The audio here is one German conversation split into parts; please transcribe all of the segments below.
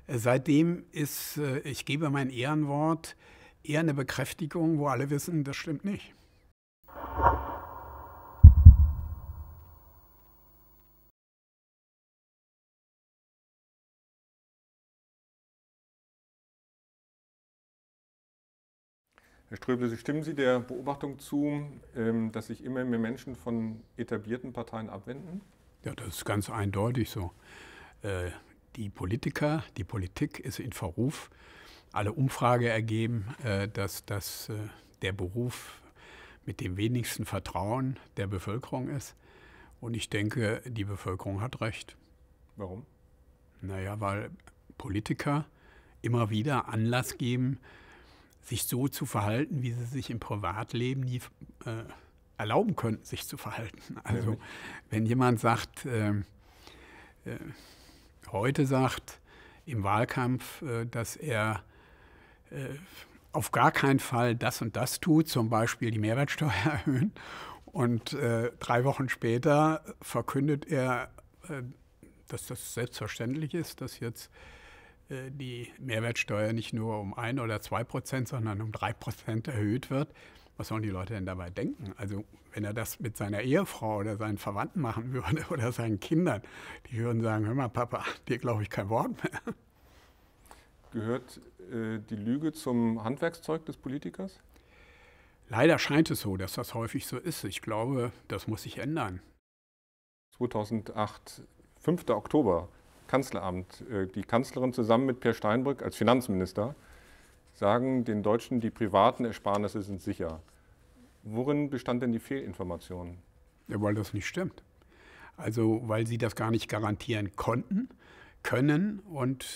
Seitdem ist, ich gebe mein Ehrenwort, eher eine Bekräftigung, wo alle wissen, das stimmt nicht. Herr Ströbele, stimmen Sie der Beobachtung zu, dass sich immer mehr Menschen von etablierten Parteien abwenden? Ja, das ist ganz eindeutig so. Die Politik ist in Verruf. Alle Umfragen ergeben, dass das der Beruf mit dem wenigsten Vertrauen der Bevölkerung ist. Und ich denke, die Bevölkerung hat recht. Warum? Naja, weil Politiker immer wieder Anlass geben, sich so zu verhalten, wie sie sich im Privatleben nie erlauben könnten, sich zu verhalten. Also wenn jemand sagt, heute sagt im Wahlkampf, dass er auf gar keinen Fall das und das tut, zum Beispiel die Mehrwertsteuer erhöhen, und 3 Wochen später verkündet er, dass das selbstverständlich ist, dass jetzt die Mehrwertsteuer nicht nur um 1 oder 2%, sondern um 3% erhöht wird. Was sollen die Leute denn dabei denken? Also wenn er das mit seiner Ehefrau oder seinen Verwandten machen würde oder seinen Kindern, die würden sagen, hör mal Papa, dir glaube ich kein Wort mehr. Gehört die Lüge zum Handwerkszeug des Politikers? Leider scheint es so, dass das häufig so ist. Ich glaube, das muss sich ändern. 2008, 5. Oktober, Kanzleramt. Die Kanzlerin zusammen mit Peer Steinbrück als Finanzminister sagen den Deutschen, die privaten Ersparnisse sind sicher. Worin bestand denn die Fehlinformation? Ja, weil das nicht stimmt. Also weil sie das gar nicht garantieren können und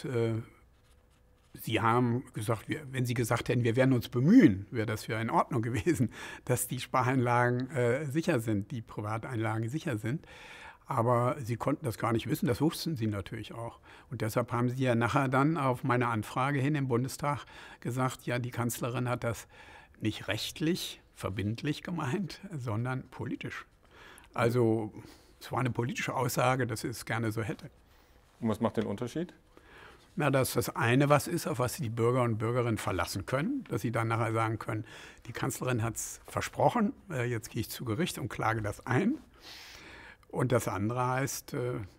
sie haben gesagt, wenn sie gesagt hätten, wir werden uns bemühen, wäre das ja in Ordnung gewesen, dass die Spareinlagen sicher sind, die Privateinlagen sicher sind. Aber sie konnten das gar nicht wissen, das wussten sie natürlich auch. Und deshalb haben sie ja nachher dann auf meine Anfrage hin im Bundestag gesagt, ja, die Kanzlerin hat das nicht rechtlich, verbindlich gemeint, sondern politisch. Also es war eine politische Aussage, dass sie es gerne so hätte. Und was macht den Unterschied? Na, dass das eine was ist, auf was sie die Bürger und Bürgerinnen verlassen können, dass sie dann nachher sagen können, die Kanzlerin hat es versprochen, jetzt gehe ich zu Gericht und klage das ein. Und das andere heißt,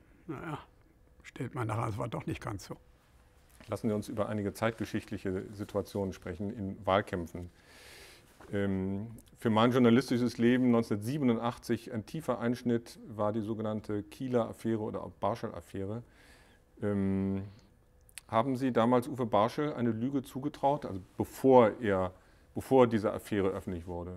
stellt man nachher, es war doch nicht ganz so. Lassen Sie uns über einige zeitgeschichtliche Situationen sprechen in Wahlkämpfen. Für mein journalistisches Leben 1987 ein tiefer Einschnitt war die sogenannte Kieler Affäre oder auch Barschel-Affäre. Haben Sie damals Uwe Barschel eine Lüge zugetraut, also bevor diese Affäre öffentlich wurde?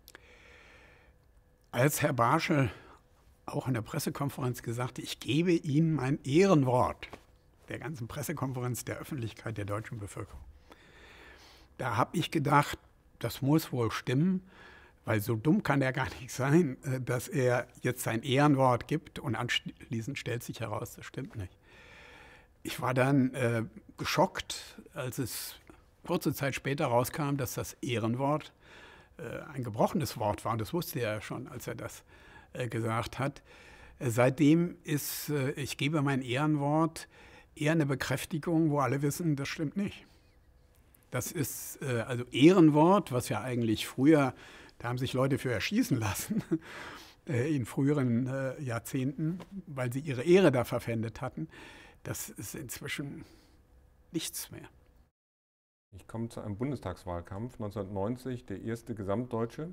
Als Herr Barschel auch in der Pressekonferenz gesagt, ich gebe Ihnen mein Ehrenwort, der ganzen Pressekonferenz der Öffentlichkeit der deutschen Bevölkerung. Da habe ich gedacht, das muss wohl stimmen, weil so dumm kann er gar nicht sein, dass er jetzt sein Ehrenwort gibt und anschließend stellt sich heraus, das stimmt nicht. Ich war dann geschockt, als es kurze Zeit später rauskam, dass das Ehrenwort ein gebrochenes Wort war. Und das wusste er schon, als er das gesagt hat. Seitdem ist, ich gebe mein Ehrenwort, eher eine Bekräftigung, wo alle wissen, das stimmt nicht. Das ist also Ehrenwort, was ja eigentlich früher, da haben sich Leute für erschießen lassen, in früheren Jahrzehnten, weil sie ihre Ehre da verpfändet hatten. Das ist inzwischen nichts mehr. Ich komme zu einem Bundestagswahlkampf 1990, der erste Gesamtdeutsche.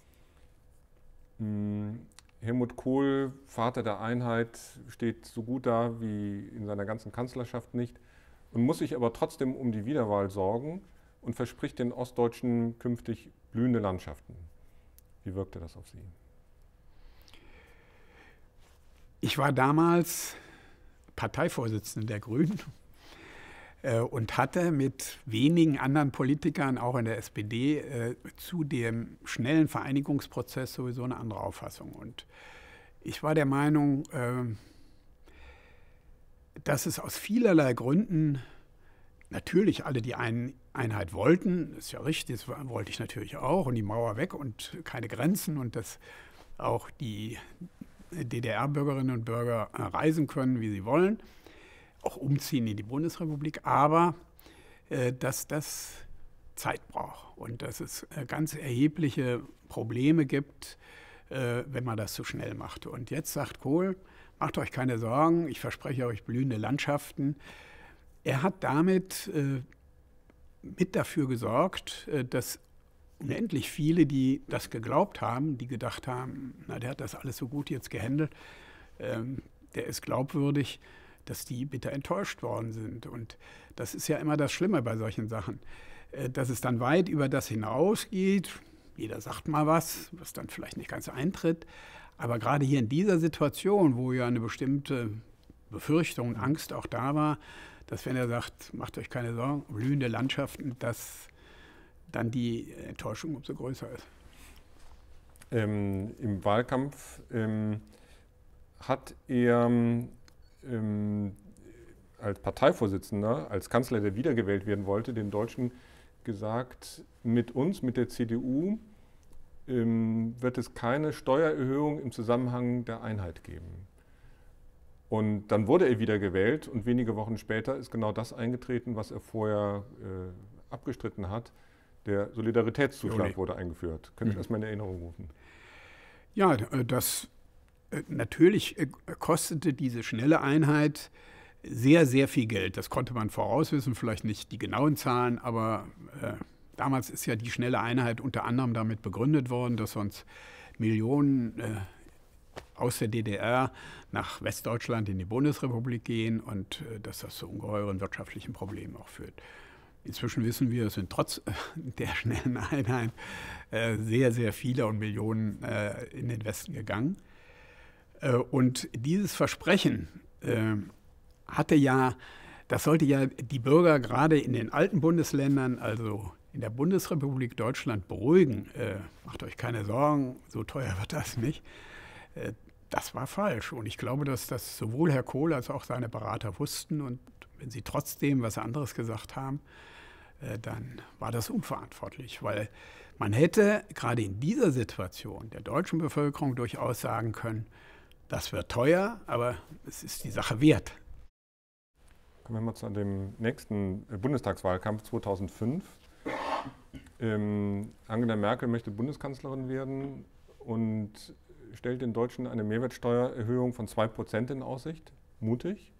Helmut Kohl, Vater der Einheit, steht so gut da wie in seiner ganzen Kanzlerschaft nicht und muss sich aber trotzdem um die Wiederwahl sorgen und verspricht den Ostdeutschen künftig blühende Landschaften. Wie wirkte das auf Sie? Ich war damals Parteivorsitzender der Grünen und hatte mit wenigen anderen Politikern, auch in der SPD, zu dem schnellen Vereinigungsprozess sowieso eine andere Auffassung. Und ich war der Meinung, dass es aus vielerlei Gründen natürlich alle die Einheit wollten, ist ja richtig, das wollte ich natürlich auch, und die Mauer weg und keine Grenzen und dass auch die DDR-Bürgerinnen und Bürger reisen können, wie sie wollen. auch umziehen in die Bundesrepublik, aber dass das Zeit braucht und dass es ganz erhebliche Probleme gibt, wenn man das zu schnell macht. Und jetzt sagt Kohl, macht euch keine Sorgen, ich verspreche euch blühende Landschaften. Er hat damit mit dafür gesorgt, dass unendlich viele, die das geglaubt haben, die gedacht haben, na, der hat das alles so gut jetzt gehandelt, der ist glaubwürdig, dass die bitter enttäuscht worden sind. Und das ist ja immer das Schlimme bei solchen Sachen, dass es dann weit über das hinausgeht. Jeder sagt mal was dann vielleicht nicht ganz eintritt. Aber gerade hier in dieser Situation, wo ja eine bestimmte Befürchtung und Angst auch da war, dass wenn er sagt, macht euch keine Sorgen, blühende Landschaften, dass dann die Enttäuschung umso größer ist. Im Wahlkampf hat er als Parteivorsitzender, als Kanzler, der wiedergewählt werden wollte, den Deutschen gesagt, mit uns, mit der CDU, wird es keine Steuererhöhung im Zusammenhang der Einheit geben. Und dann wurde er wiedergewählt und wenige Wochen später ist genau das eingetreten, was er vorher abgestritten hat. Der Solidaritätszuschlag wurde eingeführt. Können Sie das mal in Erinnerung rufen? Ja, das natürlich kostete diese schnelle Einheit sehr, sehr viel Geld. Das konnte man vorauswissen, vielleicht nicht die genauen Zahlen, aber damals ist ja die schnelle Einheit unter anderem damit begründet worden, dass sonst Millionen aus der DDR nach Westdeutschland in die Bundesrepublik gehen und dass das zu ungeheuren wirtschaftlichen Problemen auch führt. Inzwischen wissen wir, es sind trotz der schnellen Einheit sehr, sehr viele und Millionen in den Westen gegangen. Und dieses Versprechen das sollte ja die Bürger gerade in den alten Bundesländern, also in der Bundesrepublik Deutschland, beruhigen. Macht euch keine Sorgen, so teuer wird das nicht. Das war falsch. Und ich glaube, dass das sowohl Herr Kohl als auch seine Berater wussten. Und wenn sie trotzdem was anderes gesagt haben, dann war das unverantwortlich. Weil man hätte gerade in dieser Situation der deutschen Bevölkerung durchaus sagen können, das wird teuer, aber es ist die Sache wert. Kommen wir mal zu dem nächsten Bundestagswahlkampf 2005. Angela Merkel möchte Bundeskanzlerin werden und stellt den Deutschen eine Mehrwertsteuererhöhung von 2% in Aussicht. Mutig.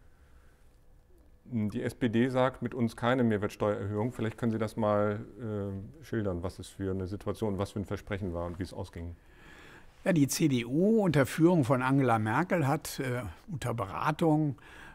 Die SPD sagt, mit uns keine Mehrwertsteuererhöhung. Vielleicht können Sie das mal schildern, was es für eine Situation, was für ein Versprechen war und wie es ausging. Ja, die CDU unter Führung von Angela Merkel hat unter Beratung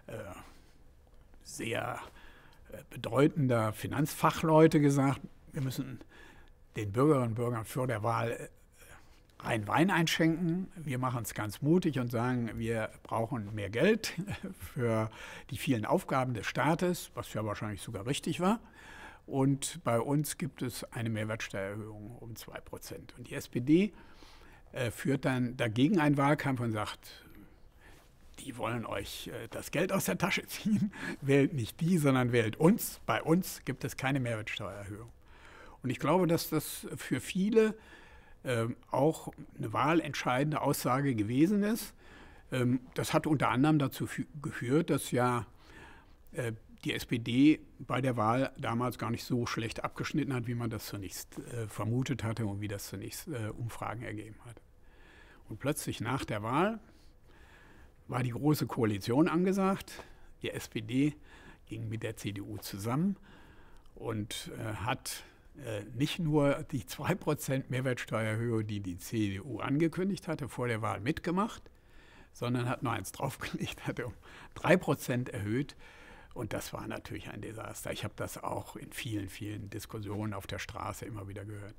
sehr bedeutender Finanzfachleute gesagt, wir müssen den Bürgerinnen und Bürgern vor der Wahl rein Wein einschenken. Wir machen es ganz mutig und sagen, wir brauchen mehr Geld für die vielen Aufgaben des Staates, was ja wahrscheinlich sogar richtig war. Und bei uns gibt es eine Mehrwertsteuererhöhung um 2%. Und die SPD führt dann dagegen einen Wahlkampf und sagt, die wollen euch das Geld aus der Tasche ziehen. Wählt nicht die, sondern wählt uns. Bei uns gibt es keine Mehrwertsteuererhöhung. Und ich glaube, dass das für viele auch eine wahlentscheidende Aussage gewesen ist. Das hat unter anderem dazu geführt, dass ja die SPD bei der Wahl damals gar nicht so schlecht abgeschnitten hat, wie man das zunächst vermutet hatte und wie das zunächst Umfragen ergeben hat. Und plötzlich nach der Wahl war die Große Koalition angesagt. Die SPD ging mit der CDU zusammen und hat nicht nur die 2% Mehrwertsteuererhöhung, die die CDU angekündigt hatte, vor der Wahl mitgemacht, sondern hat noch eins draufgelegt, hatte um 3% erhöht. Und das war natürlich ein Desaster. Ich habe das auch in vielen, vielen Diskussionen auf der Straße immer wieder gehört.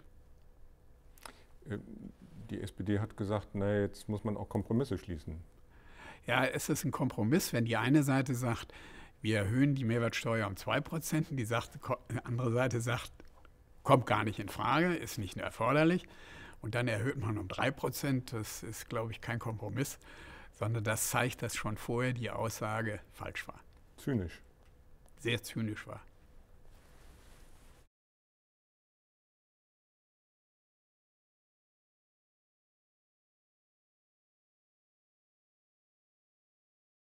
Die SPD hat gesagt, na, jetzt muss man auch Kompromisse schließen. Ja, es ist ein Kompromiss, wenn die eine Seite sagt, wir erhöhen die Mehrwertsteuer um 2%, die andere Seite sagt, kommt gar nicht in Frage, ist nicht erforderlich. Und dann erhöht man um 3%. Das ist, glaube ich, kein Kompromiss, sondern das zeigt, dass schon vorher die Aussage falsch war. Zynisch. Sehr zynisch war.